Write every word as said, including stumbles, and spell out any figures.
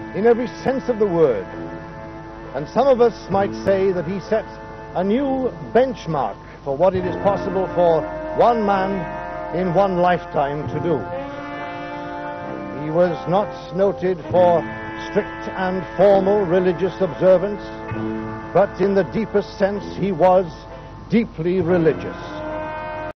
in every sense of the word. And some of us might say that he set a new benchmark for what it is possible for one man in one lifetime to do. He was not noted for strict and formal religious observance, but in the deepest sense he was deeply religious.